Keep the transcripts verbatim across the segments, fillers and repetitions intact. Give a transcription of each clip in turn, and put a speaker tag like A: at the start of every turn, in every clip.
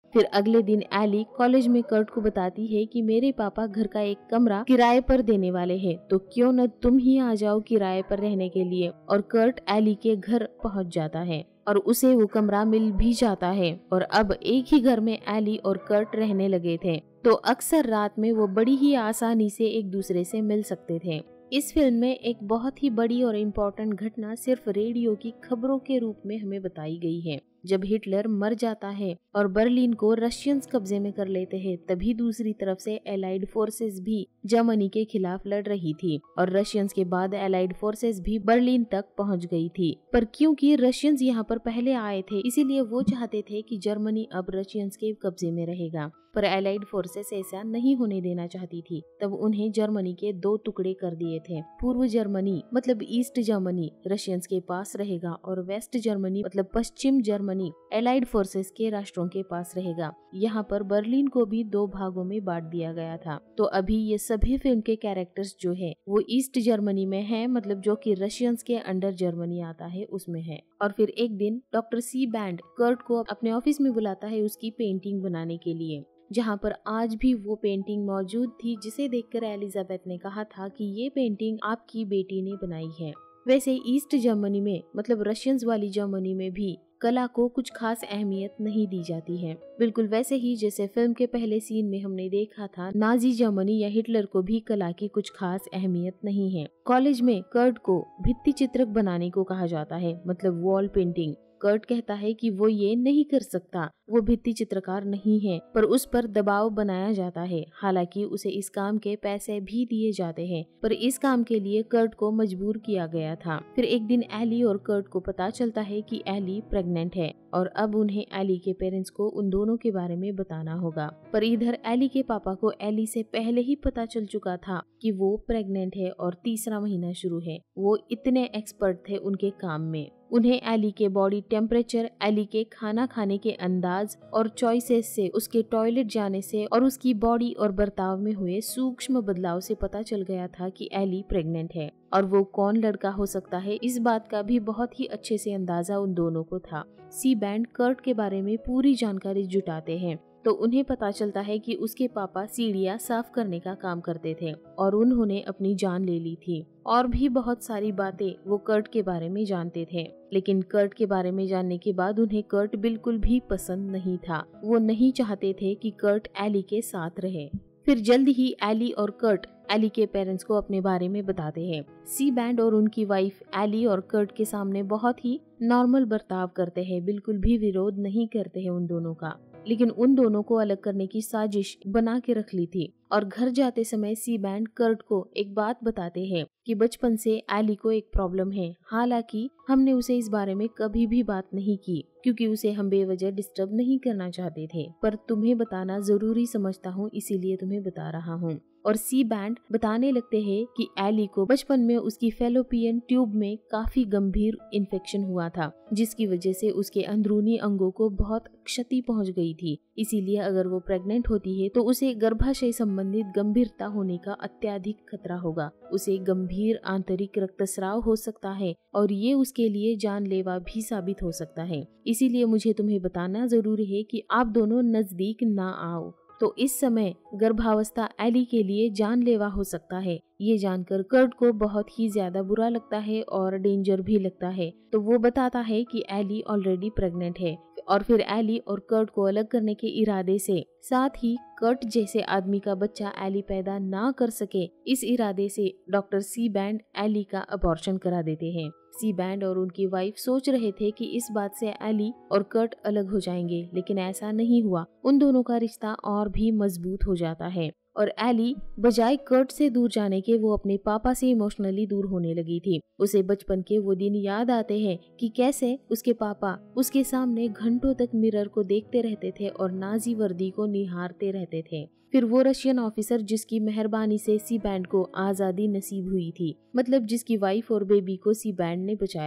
A: फिर अगले दिन एली कॉलेज में कर्ट को बताती है कि मेरे पापा घर का एक कमरा किराए पर देने वाले हैं, तो क्यों न तुम ही आ जाओ किराए पर रहने के लिए। और कर्ट एली के घर पहुंच जाता है और उसे वो कमरा मिल भी जाता है और अब एक ही घर में एली और कर्ट रहने लगे थे, तो अक्सर रात में वो बड़ी ही आसानी से एक दूसरे से मिल सकते थे। इस फिल्म में एक बहुत ही बड़ी और इम्पोर्टेंट घटना सिर्फ रेडियो की खबरों के रूप में हमें बताई गई है। जब हिटलर मर जाता है और बर्लिन को रशियंस कब्जे में कर लेते हैं, तभी दूसरी तरफ से एलाइड फोर्सेस भी जर्मनी के खिलाफ लड़ रही थी और रशियंस के बाद एलाइड फोर्सेस भी बर्लिन तक पहुंच गई थी। पर क्योंकि रशियंस यहाँ पर पहले आए थे, इसीलिए वो चाहते थे कि जर्मनी अब रशियंस के कब्जे में रहेगा, पर एलाइड फोर्सेस ऐसा नहीं होने देना चाहती थी। तब उन्हें जर्मनी के दो टुकड़े कर दिए थे। पूर्व जर्मनी मतलब ईस्ट जर्मनी रशियंस के पास रहेगा और वेस्ट जर्मनी मतलब पश्चिम जर्मनी एलाइड फोर्सेस के राष्ट्रों के पास रहेगा। यहाँ पर बर्लिन को भी दो भागों में बांट दिया गया था। तो अभी ये सभी फिल्म के कैरेक्टर्स जो है वो ईस्ट जर्मनी में है, मतलब जो कि रशियंस के अंडर जर्मनी आता है उसमें है। और फिर एक दिन डॉक्टर सी बैंड कर्ट को अपने ऑफिस में बुलाता है उसकी पेंटिंग बनाने के लिए, जहाँ पर आज भी वो पेंटिंग मौजूद थी जिसे देखकर एलिजाबेथ ने कहा था कि ये पेंटिंग आपकी बेटी ने बनाई है। वैसे ईस्ट जर्मनी में मतलब रशियंस वाली जर्मनी में भी कला को कुछ खास अहमियत नहीं दी जाती है, बिल्कुल वैसे ही जैसे फिल्म के पहले सीन में हमने देखा था नाजी जर्मनी या हिटलर को भी कला की कुछ खास अहमियत नहीं है। कॉलेज में कर्ट को भित्ति चित्रक बनाने को कहा जाता है, मतलब वॉल पेंटिंग। कर्ट कहता है कि वो ये नहीं कर सकता, वो भित्ति चित्रकार नहीं है, पर उस पर दबाव बनाया जाता है। हालांकि उसे इस काम के पैसे भी दिए जाते हैं, पर इस काम के लिए कर्ट को मजबूर किया गया था। फिर एक दिन एली और कर्ट को पता चलता है कि एली प्रेग्नेंट है और अब उन्हें एली के पेरेंट्स को उन दोनों के बारे में बताना होगा। पर इधर एली के पापा को एली से पहले ही पता चल चुका था कि वो प्रेग्नेंट है और तीसरा महीना शुरू है। वो इतने एक्सपर्ट थे उनके काम में। उन्हें एली के बॉडी टेम्परेचर, एली के खाना खाने के अंदाज और चॉइसेस से, उसके टॉयलेट जाने से और उसकी बॉडी और बर्ताव में हुए सूक्ष्म बदलाव से पता चल गया था कि एली प्रेग्नेंट है। और वो कौन लड़का हो सकता है, इस बात का भी बहुत ही अच्छे से अंदाजा उन दोनों को था। सी बैंड कर्ट के बारे में पूरी जानकारी जुटाते हैं तो उन्हें पता चलता है कि उसके पापा सीढ़ियाँ साफ करने का काम करते थे और उन्होंने अपनी जान ले ली थी। और भी बहुत सारी बातें वो कर्ट के बारे में जानते थे, लेकिन कर्ट के बारे में जानने के बाद उन्हें कर्ट बिल्कुल भी पसंद नहीं था। वो नहीं चाहते थे कि कर्ट एली के साथ रहे। फिर जल्द ही एली और कर्ट एली के पेरेंट्स को अपने बारे में बताते हैं। सी बैंड और उनकी वाइफ एली और कर्ट के सामने बहुत ही नॉर्मल बर्ताव करते हैं, बिल्कुल भी विरोध नहीं करते हैं उन दोनों का, लेकिन उन दोनों को अलग करने की साजिश बना के रख ली थी। और घर जाते समय सी बैंड कर्ट को एक बात बताते हैं कि बचपन से एली को एक प्रॉब्लम है। हालांकि हमने उसे इस बारे में कभी भी बात नहीं की क्योंकि उसे हम बेवजह डिस्टर्ब नहीं करना चाहते थे, पर तुम्हें बताना जरूरी समझता हूँ इसीलिए तुम्हें बता रहा हूँ। और सी बैंड बताने लगते हैं कि एली को बचपन में उसकी फैलोपियन ट्यूब में काफी गंभीर इन्फेक्शन हुआ था, जिसकी वजह से उसके अंदरूनी अंगों को बहुत क्षति पहुंच गई थी। इसीलिए अगर वो प्रेग्नेंट होती है तो उसे गर्भाशय संबंधित गंभीरता होने का अत्यधिक खतरा होगा। उसे गंभीर आंतरिक रक्तस्राव हो सकता है और ये उसके लिए जानलेवा भी साबित हो सकता है। इसीलिए मुझे तुम्हें बताना जरूरी है कि आप दोनों नजदीक ना आओ। तो इस समय गर्भावस्था एली के लिए जानलेवा हो सकता है। ये जानकर कर्ट को बहुत ही ज्यादा बुरा लगता है और डेंजर भी लगता है, तो वो बताता है कि एली ऑलरेडी प्रेग्नेंट है। और फिर एली और कर्ट को अलग करने के इरादे से, साथ ही कर्ट जैसे आदमी का बच्चा एली पैदा ना कर सके, इस इरादे से डॉक्टर सी बैंड एली का अबॉर्शन करा देते हैं। सी बैंड और उनकी वाइफ सोच रहे थे कि इस बात से एली और कर्ट अलग हो जाएंगे, लेकिन ऐसा नहीं हुआ। उन दोनों का रिश्ता और भी मजबूत हो जाता है और एली बजाय कर्ट से दूर जाने के वो अपने पापा से इमोशनली दूर होने लगी थी। उसे बचपन के वो दिन याद आते हैं कि कैसे उसके पापा उसके सामने घंटों तक मिरर को देखते रहते थे और नाजी वर्दी को निहारते रहते थे। फिर वो रशियन ऑफिसर जिसकी मेहरबानी से सी बैंड को आजादी नसीब हुई थी, मतलब जिसकी वाइफ और बेबी को सी बैंड ने बचाया था,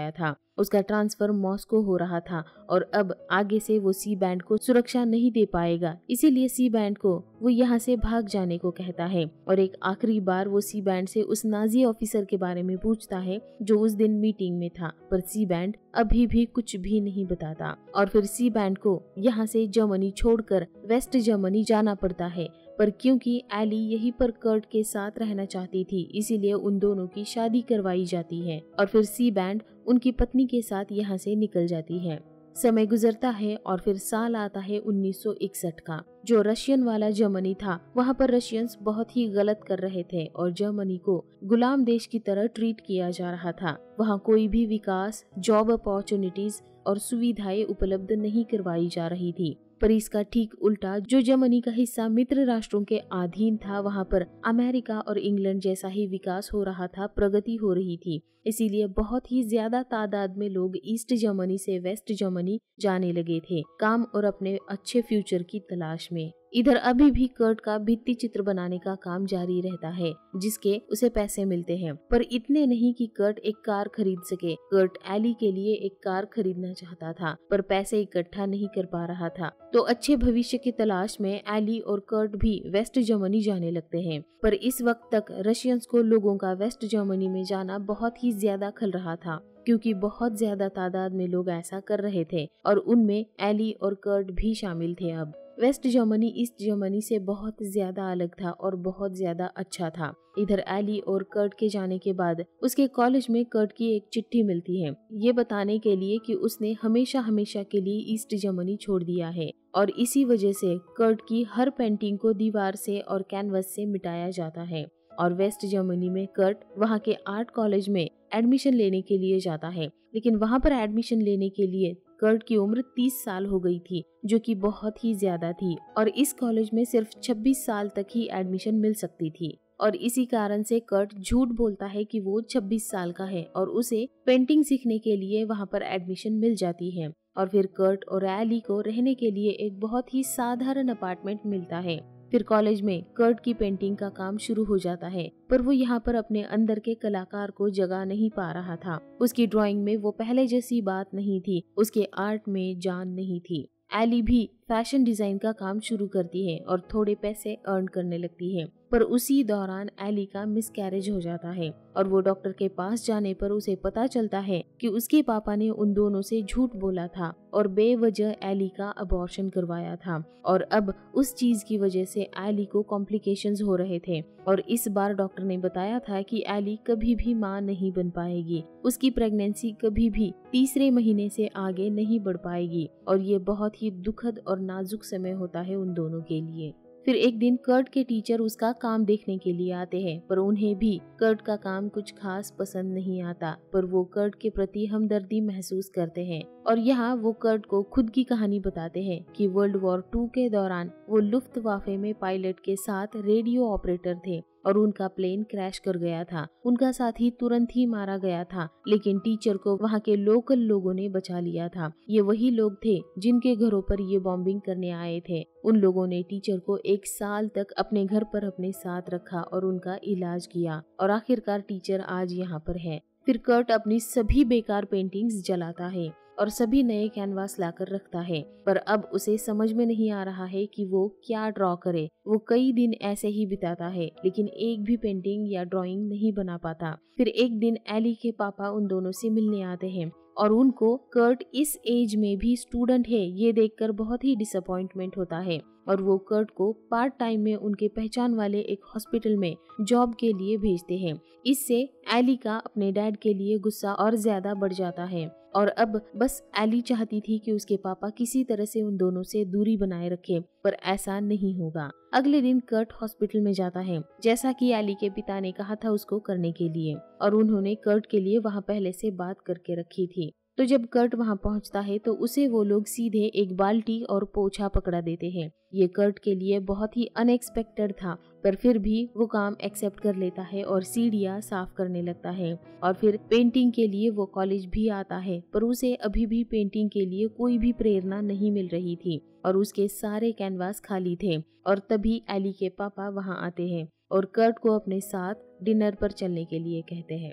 A: उसका ट्रांसफर मॉस्को हो रहा था और अब आगे से वो सी बैंड को सुरक्षा नहीं दे पाएगा, इसीलिए सी बैंड को वो यहाँ से भाग जाने को कहता है। और एक आखिरी बार वो सी बैंड से उस नाजी ऑफिसर के बारे में पूछता है जो उस दिन मीटिंग में था, पर सी बैंड अभी भी कुछ भी नहीं बताता। और फिर सी बैंड को यहाँ से जर्मनी छोड़कर वेस्ट जर्मनी जाना पड़ता है, पर क्योंकि एली यहीं पर कर्ट के साथ रहना चाहती थी, इसीलिए उन दोनों की शादी करवाई जाती है और फिर सी बैंड उनकी पत्नी के साथ यहाँ से निकल जाती है। समय गुजरता है और फिर साल आता है उन्नीस सौ इकसठ का। जो रशियन वाला जर्मनी था, वहाँ पर रशियंस बहुत ही गलत कर रहे थे और जर्मनी को गुलाम देश की तरह ट्रीट किया जा रहा था। वहाँ कोई भी विकास, जॉब अपॉर्चुनिटीज और सुविधाएं उपलब्ध नहीं करवाई जा रही थी। पर इसका ठीक उल्टा, जो जर्मनी का हिस्सा मित्र राष्ट्रों के अधीन था, वहाँ पर अमेरिका और इंग्लैंड जैसा ही विकास हो रहा था, प्रगति हो रही थी। इसीलिए बहुत ही ज्यादा तादाद में लोग ईस्ट जर्मनी से वेस्ट जर्मनी जाने लगे थे, काम और अपने अच्छे फ्यूचर की तलाश में। इधर अभी भी कर्ट का भित्ति चित्र बनाने का काम जारी रहता है, जिसके उसे पैसे मिलते हैं, पर इतने नहीं कि कर्ट एक कार खरीद सके। कर्ट एली के लिए एक कार खरीदना चाहता था, पर पैसे इकट्ठा नहीं कर पा रहा था। तो अच्छे भविष्य की तलाश में एली और कर्ट भी वेस्ट जर्मनी जाने लगते हैं। पर इस वक्त तक रशियंस को लोगों का वेस्ट जर्मनी में जाना बहुत ही ज्यादा खल रहा था, क्योंकि बहुत ज्यादा तादाद में लोग ऐसा कर रहे थे और उनमें एली और कर्ट भी शामिल थे। अब वेस्ट जर्मनी ईस्ट जर्मनी से बहुत ज्यादा अलग था और बहुत ज्यादा अच्छा था। इधर एली और कर्ट के जाने के बाद उसके कॉलेज में कर्ट की एक चिट्ठी मिलती है, ये बताने के लिए कि उसने हमेशा हमेशा के लिए ईस्ट जर्मनी छोड़ दिया है और इसी वजह से कर्ट की हर पेंटिंग को दीवार से और कैनवस से मिटाया जाता है। और वेस्ट जर्मनी में कर्ट वहाँ के आर्ट कॉलेज में एडमिशन लेने के लिए जाता है, लेकिन वहाँ पर एडमिशन लेने के लिए कर्ट की उम्र तीस साल हो गई थी, जो कि बहुत ही ज्यादा थी और इस कॉलेज में सिर्फ छब्बीस साल तक ही एडमिशन मिल सकती थी। और इसी कारण से कर्ट झूठ बोलता है कि वो छब्बीस साल का है और उसे पेंटिंग सीखने के लिए वहाँ पर एडमिशन मिल जाती है। और फिर कर्ट और एली को रहने के लिए एक बहुत ही साधारण अपार्टमेंट मिलता है। फिर कॉलेज में कर्ट की पेंटिंग का काम शुरू हो जाता है, पर वो यहाँ पर अपने अंदर के कलाकार को जगा नहीं पा रहा था। उसकी ड्राइंग में वो पहले जैसी बात नहीं थी, उसके आर्ट में जान नहीं थी। एली भी फैशन डिजाइन का काम शुरू करती है और थोड़े पैसे अर्न करने लगती है, पर उसी दौरान एली का मिसकैरेज हो जाता है और वो डॉक्टर के पास जाने पर उसे पता चलता है कि उसके पापा ने उन दोनों से झूठ बोला था और बेवजह एली का अबॉर्शन करवाया था और अब उस चीज की वजह से एली को कॉम्प्लिकेशंस हो रहे थे। और इस बार डॉक्टर ने बताया था कि एली कभी भी मां नहीं बन पाएगी, उसकी प्रेगनेंसी कभी भी तीसरे महीने से आगे नहीं बढ़ पाएगी और ये बहुत ही दुखद और नाजुक समय होता है उन दोनों के लिए। फिर एक दिन कर्ट के टीचर उसका काम देखने के लिए आते हैं, पर उन्हें भी कर्ट का काम कुछ खास पसंद नहीं आता, पर वो कर्ट के प्रति हमदर्दी महसूस करते हैं और यहाँ वो कर्ट को खुद की कहानी बताते हैं कि वर्ल्ड वॉर टू के दौरान वो लुफ्तवाफे में पायलट के साथ रेडियो ऑपरेटर थे और उनका प्लेन क्रैश कर गया था। उनका साथी तुरंत ही मारा गया था, लेकिन टीचर को वहाँ के लोकल लोगों ने बचा लिया था। ये वही लोग थे जिनके घरों पर ये बॉम्बिंग करने आए थे। उन लोगों ने टीचर को एक साल तक अपने घर पर अपने साथ रखा और उनका इलाज किया और आखिरकार टीचर आज यहाँ पर है। फिर कर्ट अपनी सभी बेकार पेंटिंग्स जलाता है और सभी नए कैनवास लाकर रखता है, पर अब उसे समझ में नहीं आ रहा है कि वो क्या ड्रॉ करे। वो कई दिन ऐसे ही बिताता है, लेकिन एक भी पेंटिंग या ड्राइंग नहीं बना पाता। फिर एक दिन एली के पापा उन दोनों से मिलने आते हैं और उनको कर्ट इस एज में भी स्टूडेंट है ये देखकर बहुत ही डिसअपॉइंटमेंट होता है और वो कर्ट को पार्ट टाइम में उनके पहचान वाले एक हॉस्पिटल में जॉब के लिए भेजते हैं। इससे एली का अपने डैड के लिए गुस्सा और ज्यादा बढ़ जाता है और अब बस एली चाहती थी कि उसके पापा किसी तरह से उन दोनों से दूरी बनाए रखे, पर ऐसा नहीं होगा। अगले दिन कर्ट हॉस्पिटल में जाता है, जैसा कि एली के पिता ने कहा था उसको करने के लिए, और उन्होंने कर्ट के लिए वहाँ पहले से बात करके रखी थी। तो जब कर्ट वहाँ पहुँचता है तो उसे वो लोग सीधे एक बाल्टी और पोछा पकड़ा देते हैं। ये कर्ट के लिए बहुत ही अनएक्सपेक्टेड था, पर फिर भी वो काम एक्सेप्ट कर लेता है और सीढ़ियाँ साफ करने लगता है। और फिर पेंटिंग के लिए वो कॉलेज भी आता है, पर उसे अभी भी पेंटिंग के लिए कोई भी प्रेरणा नहीं मिल रही थी और उसके सारे कैनवास खाली थे। और तभी एली के पापा वहाँ आते हैं और कर्ट को अपने साथ डिनर पर चलने के लिए कहते हैं।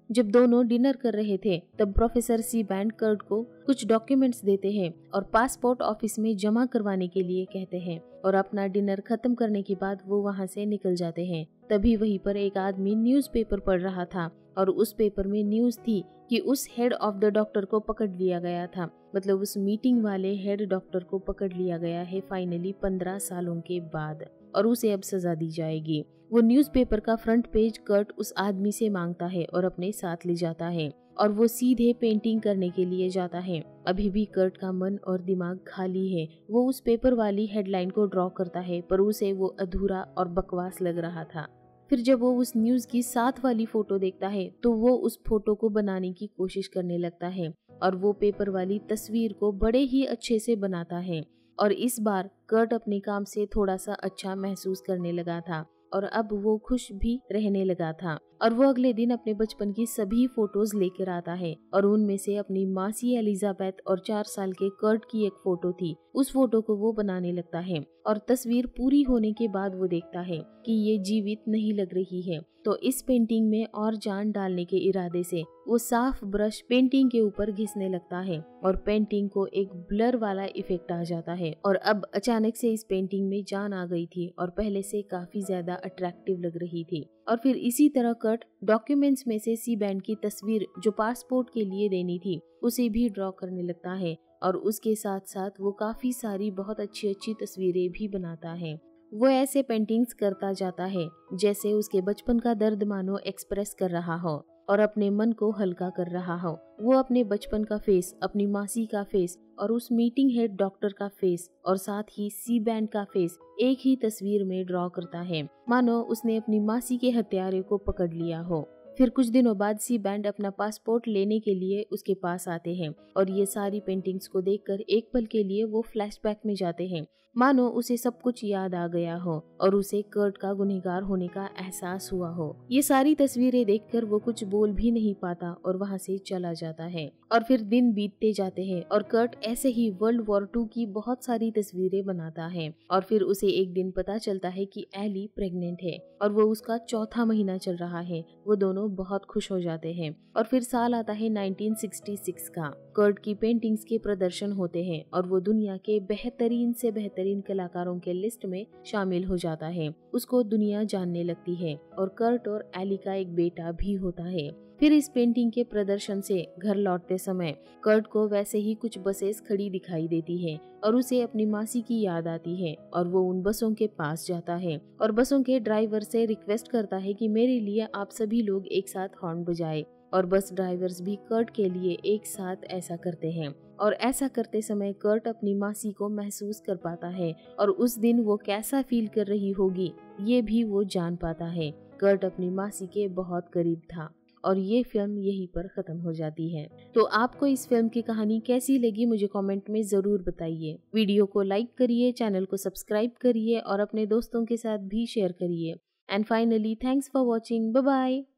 A: जब दोनों डिनर कर रहे थे तब प्रोफेसर सी बैंड कर्ट को कुछ डॉक्यूमेंट्स देते हैं और पासपोर्ट ऑफिस में जमा करवाने के लिए कहते हैं और अपना डिनर खत्म करने के बाद वो वहाँ से निकल जाते हैं। तभी वहीं पर एक आदमी न्यूज़पेपर पढ़ रहा था और उस पेपर में न्यूज़ थी कि उस हेड ऑफ द डॉक्टर को पकड़ लिया गया था। मतलब उस मीटिंग वाले हेड डॉक्टर को पकड़ लिया गया है फाइनली पंद्रह सालों के बाद और उसे अब सजा दी जाएगी। वो न्यूज़पेपर का फ्रंट पेज कर्ट उस आदमी से मांगता है और अपने साथ ले जाता है और वो सीधे पेंटिंग करने के लिए जाता है। अभी भी कर्ट का मन और दिमाग खाली है। वो उस पेपर वाली हेडलाइन को ड्रॉ करता है पर उसे वो अधूरा और बकवास लग रहा था। फिर जब वो उस न्यूज़ की साथ वाली फोटो देखता है तो वो उस फोटो को बनाने की कोशिश करने लगता है और वो पेपर वाली तस्वीर को बड़े ही अच्छे से बनाता है और इस बार कर्ट अपने काम से थोड़ा सा अच्छा महसूस करने लगा था और अब वो खुश भी रहने लगा था। और वो अगले दिन अपने बचपन की सभी फोटोज लेकर आता है और उनमें से अपनी मासी एलिजाबेथ और चार साल के कर्ट की एक फोटो थी। उस फोटो को वो बनाने लगता है और तस्वीर पूरी होने के बाद वो देखता है कि ये जीवित नहीं लग रही है। तो इस पेंटिंग में और जान डालने के इरादे से वो साफ ब्रश पेंटिंग के ऊपर घिसने लगता है और पेंटिंग को एक ब्लर वाला इफेक्ट आ जाता है और अब अचानक से इस पेंटिंग में जान आ गई थी और पहले से काफी ज्यादा अट्रैक्टिव लग रही थी। और फिर इसी तरह कर्ट डॉक्यूमेंट्स में से सी बैंड की तस्वीर जो पासपोर्ट के लिए देनी थी उसे भी ड्रॉ करने लगता है और उसके साथ साथ वो काफी सारी बहुत अच्छी अच्छी तस्वीरें भी बनाता है। वो ऐसे पेंटिंग्स करता जाता है जैसे उसके बचपन का दर्द मानो एक्सप्रेस कर रहा हो और अपने मन को हल्का कर रहा हो। वो अपने बचपन का फेस, अपनी मासी का फेस और उस मीटिंग हेड डॉक्टर का फेस और साथ ही सी बैंड का फेस एक ही तस्वीर में ड्रॉ करता है, मानो उसने अपनी मासी के हत्यारे को पकड़ लिया हो। फिर कुछ दिनों बाद सी बैंड अपना पासपोर्ट लेने के लिए उसके पास आते हैं और ये सारी पेंटिंग्स को देखकर एक पल के लिए वो फ्लैशबैक में जाते हैं, मानो उसे सब कुछ याद आ गया हो और उसे कर्ट का गुनहगार होने का एहसास हुआ हो। ये सारी तस्वीरें देखकर वो कुछ बोल भी नहीं पाता और वहाँ से चला जाता है। और फिर दिन बीतते जाते हैं और कर्ट ऐसे ही वर्ल्ड वॉर टू की बहुत सारी तस्वीरें बनाता है और फिर उसे एक दिन पता चलता है कि एली प्रेग्नेंट है और वो उसका चौथा महीना चल रहा है। वो दोनों बहुत खुश हो जाते हैं और फिर साल आता है नाइनटीन सिक्सटी सिक्स का। कर्ट की पेंटिंग्स के प्रदर्शन होते हैं और वो दुनिया के बेहतरीन से बेहतरीन कलाकारों के लिस्ट में शामिल हो जाता है। उसको दुनिया जानने लगती है और कर्ट और एली का एक बेटा भी होता है। फिर इस पेंटिंग के प्रदर्शन से घर लौटते समय कर्ट को वैसे ही कुछ बसेस खड़ी दिखाई देती है और उसे अपनी मासी की याद आती है और वो उन बसों के पास जाता है और बसों के ड्राइवर से रिक्वेस्ट करता है कि मेरे लिए आप सभी लोग एक साथ हॉर्न बजाएं और बस ड्राइवर्स भी कर्ट के लिए एक साथ ऐसा करते हैं। और ऐसा करते समय कर्ट अपनी मासी को महसूस कर पाता है और उस दिन वो कैसा फील कर रही होगी ये भी वो जान पाता है। कर्ट अपनी मासी के बहुत करीब था और ये फिल्म यहीं पर खत्म हो जाती है। तो आपको इस फिल्म की कहानी कैसी लगी मुझे कमेंट में जरूर बताइए। वीडियो को लाइक करिए, चैनल को सब्सक्राइब करिए और अपने दोस्तों के साथ भी शेयर करिए। And finally thanks for watching. Bye bye.